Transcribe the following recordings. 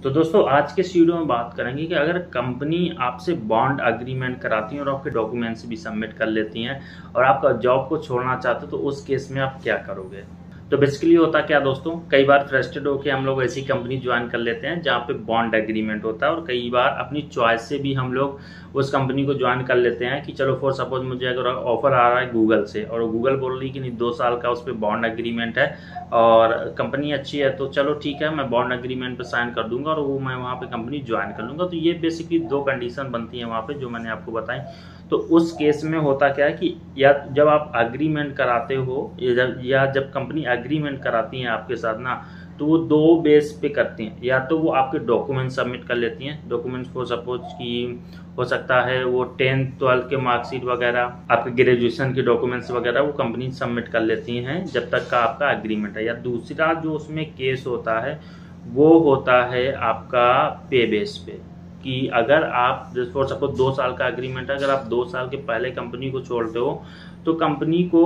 तो दोस्तों आज के इस वीडियो में बात करेंगे कि अगर कंपनी आपसे बॉन्ड अग्रीमेंट कराती है और आपके डॉक्यूमेंट्स भी सबमिट कर लेती हैं और आप जॉब को छोड़ना चाहते हो तो उस केस में आप क्या करोगे। तो बेसिकली होता क्या दोस्तों, कई बार फ्रस्ट्रेटेड होकर हम लोग ऐसी कंपनी ज्वाइन कर लेते हैं जहाँ पे बॉन्ड एग्रीमेंट होता है और कई बार अपनी चॉइस से भी हम लोग उस कंपनी को ज्वाइन कर लेते हैं कि चलो फॉर सपोज मुझे अगर ऑफर आ रहा है गूगल से और गूगल बोल रही कि नहीं 2 साल का उस पर बॉन्ड एग्रीमेंट है और कंपनी अच्छी है तो चलो ठीक है मैं बॉन्ड एग्रीमेंट पे साइन कर दूंगा और वो मैं वहाँ पे कंपनी ज्वाइन कर लूँगा। तो ये बेसिकली 2 कंडीशन बनती हैं वहाँ पे जो मैंने आपको बताई। तो उस केस में होता क्या है कि या जब आप एग्रीमेंट कराते हो या जब कंपनी एग्रीमेंट कराती हैं आपके साथ ना, तो वो 2 बेस पे करती हैं। या तो वो आपके डॉक्यूमेंट सबमिट कर लेती हैं, डॉक्यूमेंट्स फॉर सपोज कि हो सकता है वो 10th 12th के मार्कशीट वगैरह, आपके ग्रेजुएशन के डॉक्यूमेंट्स वगैरह वो कंपनी सबमिट कर लेती हैं जब तक का आपका एग्रीमेंट है। या दूसरा जो उसमें केस होता है वो होता है आपका पे बेस पे, कि अगर आप फॉर सपोज 2 साल का एग्रीमेंट है, अगर आप 2 साल के पहले कंपनी को छोड़ते हो तो कंपनी को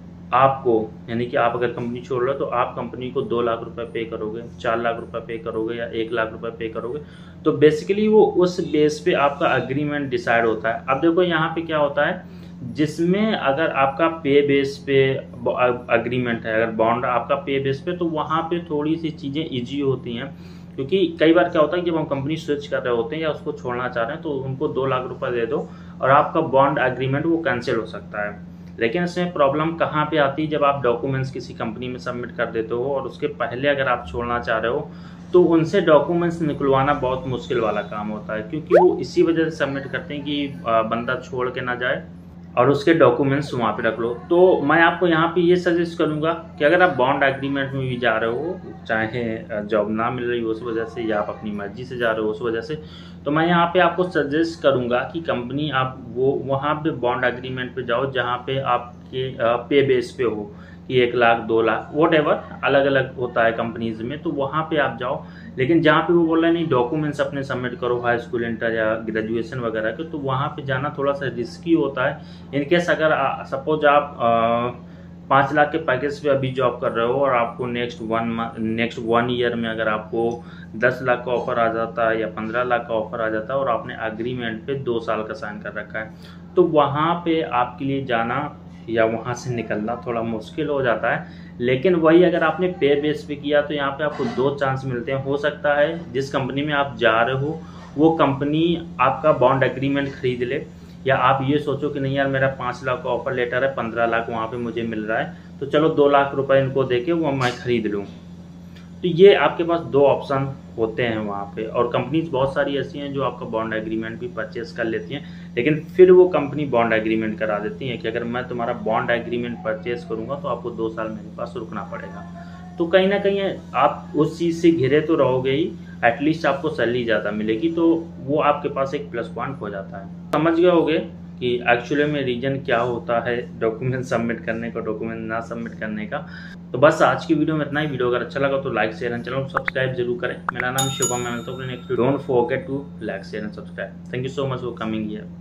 आपको यानी कि आप अगर कंपनी छोड़ रहे हो तो आप कंपनी को 2 लाख रुपए पे करोगे, 4 लाख रुपए पे करोगे या 1 लाख रुपए पे करोगे। तो बेसिकली वो उस बेस पे आपका एग्रीमेंट डिसाइड होता है। अब देखो यहाँ पे क्या होता है, जिसमें अगर आपका पे बेस पे एग्रीमेंट है, अगर बॉन्ड आपका पे बेस पे, तो वहाँ पे थोड़ी सी चीज़ें ईजी होती हैं। क्योंकि कई बार क्या होता है कि जब हम कंपनी स्विच कर रहे होते हैं या उसको छोड़ना चाह रहे हैं तो उनको 2 लाख रुपए दे दो और आपका बॉन्ड एग्रीमेंट वो कैंसिल हो सकता है। लेकिन इसमें प्रॉब्लम कहाँ पे आती है, जब आप डॉक्यूमेंट्स किसी कंपनी में सबमिट कर देते हो और उसके पहले अगर आप छोड़ना चाह रहे हो तो उनसे डॉक्यूमेंट्स निकलवाना बहुत मुश्किल वाला काम होता है। क्योंकि वो इसी वजह से सबमिट करते हैं कि बंदा छोड़ के ना जाए और उसके डॉक्यूमेंट्स वहाँ पे रख लो। तो मैं आपको यहाँ पे ये सजेस्ट करूँगा कि अगर आप बॉन्ड एग्रीमेंट में भी जा रहे हो, चाहे जॉब ना मिल रही हो उस वजह से या आप अपनी मर्जी से जा रहे हो उस वजह से, तो मैं यहाँ पे आपको सजेस्ट करूँगा कि कंपनी आप वो वहाँ पे बॉन्ड एग्रीमेंट पे जाओ जहाँ पे आपके पे बेस पे हो कि 1 लाख 2 लाख वॉट एवर, अलग अलग होता है कंपनीज में, तो वहाँ पे आप जाओ। लेकिन जहाँ पे वो बोल रहे हैं नहीं डॉक्यूमेंट्स अपने सबमिट करो हाई स्कूल इंटर या ग्रेजुएशन वगैरह के, तो वहाँ पे जाना थोड़ा सा रिस्की होता है। इनकेस अगर सपोज आप 5 लाख के पैकेज पे अभी जॉब कर रहे हो और आपको नेक्स्ट 1 ईयर में अगर आपको 10 लाख का ऑफर आ जाता है या 15 लाख का ऑफर आ जाता है और आपने एग्रीमेंट पे 2 साल का साइन कर रखा है, तो वहाँ पे आपके लिए जाना या वहाँ से निकलना थोड़ा मुश्किल हो जाता है। लेकिन वही अगर आपने पे बेस पे किया तो यहाँ पे आपको 2 चांस मिलते हैं। हो सकता है जिस कंपनी में आप जा रहे हो वो कंपनी आपका बॉन्ड एग्रीमेंट खरीद ले, या आप ये सोचो कि नहीं यार मेरा 5 लाख का ऑफर लेटर है, 15 लाख वहाँ पे मुझे मिल रहा है तो चलो 2 लाख रुपए इनको देके वो मैं खरीद लूँ। तो ये आपके पास 2 ऑप्शन होते हैं वहाँ पे। और कंपनीज बहुत सारी ऐसी हैं जो आपका बॉन्ड एग्रीमेंट भी परचेस कर लेती हैं, लेकिन फिर वो कंपनी बॉन्ड एग्रीमेंट करा देती है कि अगर मैं तुम्हारा बॉन्ड एग्रीमेंट परचेस करूँगा तो आपको 2 साल मेरे पास रुकना पड़ेगा। तो कहीं ना कहीं आप उस चीज़ से घिरे तो रहोगे ही, एटलीस्ट आपको सैलरी ज़्यादा मिलेगी, तो वो आपके पास एक प्लस पॉइंट हो जाता है। समझ गए होगे कि एक्चुअली में रीजन क्या होता है डॉक्यूमेंट सबमिट करने का, डॉक्यूमेंट ना सबमिट करने का। तो बस आज की वीडियो में इतना ही। वीडियो अगर अच्छा लगा तो like share and channel subscribe जरूर करें। मेरा नाम शिवम है, मैं मिलता हूँ next. Don't forget to like share and subscribe. Thank you so much for coming here.